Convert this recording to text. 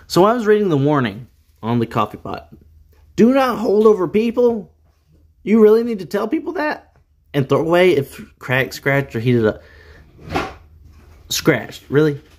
So I was reading the warning on the coffee pot. Do not hold over people. You really need to tell people that? And throw away if cracked, scratched, or heated up. Scratched. Really?